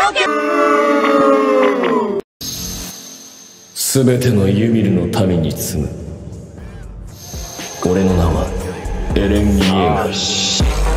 すべてのユミルの民に告ぐ。俺の名はエレン・イエーガー。